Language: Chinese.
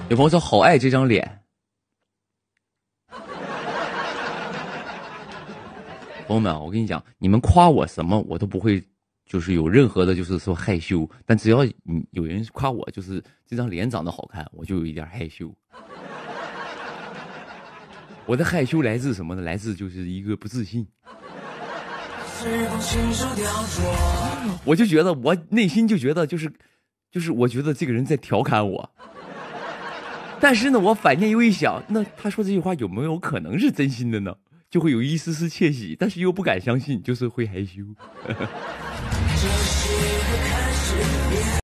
有朋友说好爱这张脸。朋友们啊，我跟你讲，你们夸我什么我都不会，就是有任何的，就是说害羞。但只要有人夸我，就是这张脸长得好看，我就有一点害羞。我的害羞来自什么呢？来自就是一个不自信。我就觉得，我内心就觉得，就是我觉得这个人在调侃我。但是呢，我反念又一想，那他说这句话有没有可能是真心的呢？就会有一丝丝窃喜，但是又不敢相信，就是会害羞。